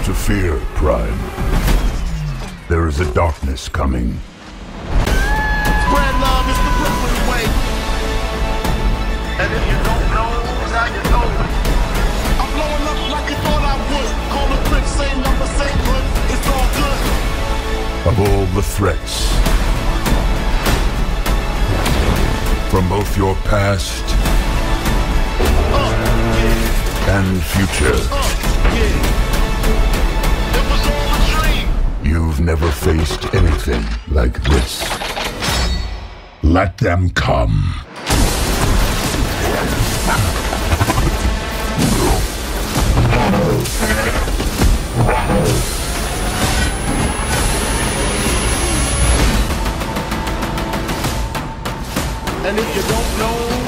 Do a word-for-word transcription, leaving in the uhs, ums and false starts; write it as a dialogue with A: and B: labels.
A: to fear, Prime. There is a darkness coming.
B: Spread love is the Brooklyn way. And if you don't know, now you know. I'm blowing up like you thought I would. Call the Prince, same number, same hood. It's all good.
A: Of all the threats, from both your past
B: Uh, yeah,
A: and future,
B: uh, yeah. It was all a dream.
A: you've never faced anything like this. Let them come.
B: And if you don't know,